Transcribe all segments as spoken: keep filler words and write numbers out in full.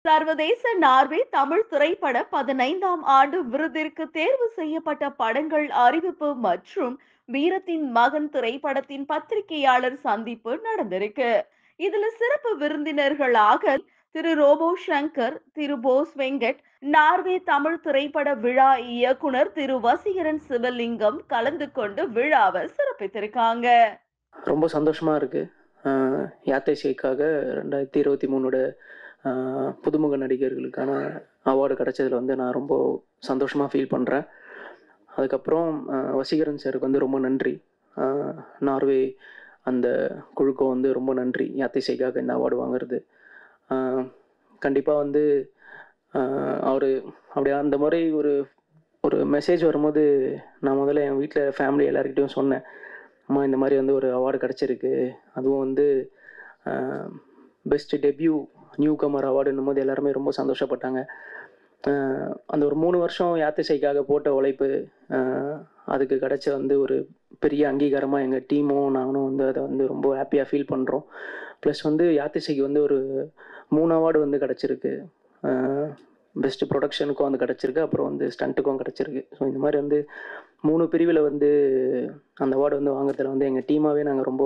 சர்வதேச நார்வே தமிழ் திரைப்பட பதினைந்தாம் ஆண்டு விருதிற்கு தேர்வு செய்யப்பட்ட படங்கள் அறிவிப்பு மற்றும் வீரத்தின் மகன் திரைப்படத்தின் பத்திரிகையாளர் சந்திப்பு நடந்திருக்கு. இதுல சிறப்பு விருந்தினர்களாக திரு ரோபோ சங்கர், திரு போஸ் வெங்கட், நார்வே தமிழ் திரைப்பட விழா இயக்குனர் திரு வசீகரன் சிவலிங்கம் கலந்து கொண்டு விழாவை சிறப்பித்திருக்காங்க. ரொம்ப சந்தோஷமா இருக்கு. யாத்தை ஷேக்காக ரெண்டாயிரத்தி இருபத்தி மூணோட புதுமுக நடிகர்களுக்கான அவார்டு கிடைச்சதுல வந்து நான் ரொம்ப சந்தோஷமாக ஃபீல் பண்ணுறேன். அதுக்கப்புறம் வசீகரன் சாருக்கு வந்து ரொம்ப நன்றி. நார்வே அந்த குழுக்கும் வந்து ரொம்ப நன்றி யாத்தை ஷேக்காக இந்த அவார்டு வாங்குறது. கண்டிப்பாக வந்து அவர் அப்படி அந்த மாதிரி ஒரு ஒரு மெசேஜ் வரும்போது நான் முதல்ல என் வீட்டில் ஃபேமிலி எல்லாருக்கிட்டையும் சொன்னேன், அம்மா இந்த மாதிரி வந்து ஒரு அவார்டு கிடச்சிருக்கு, அதுவும் வந்து பெஸ்ட் டெபியூ நியூ கமர் அவார்டுன்னும் போது எல்லாருமே ரொம்ப சந்தோஷப்பட்டாங்க. அந்த ஒரு மூணு வருஷம் யாத்தை ஷேக்காக போட்ட உழைப்பு அதுக்கு கிடச்ச வந்து ஒரு பெரிய அங்கீகாரமாக எங்கள் டீமும் நானும் வந்து அதை வந்து ரொம்ப ஹாப்பியாக ஃபீல் பண்ணுறோம். ப்ளஸ் வந்து யாத்தை ஷேக்கு வந்து ஒரு மூணு அவார்டு வந்து கிடச்சிருக்கு. பெஸ்ட் ப்ரொடக்ஷனுக்கும் வந்து கிடச்சிருக்கு, அப்புறம் வந்து ஸ்டண்ட்டுக்கும் கிடச்சிருக்கு. ஸோ இந்த மாதிரி வந்து மூணு பிரிவில் வந்து அந்த அவார்டு வந்து வாங்குறதுல வந்து எங்கள் டீமாகவே நாங்கள் ரொம்ப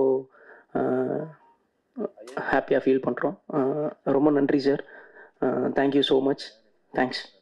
ஹாப்பியாக ஃபீல் பண்ணுறோம். ரொம்ப நன்றி sir. Thank you so much. Thanks.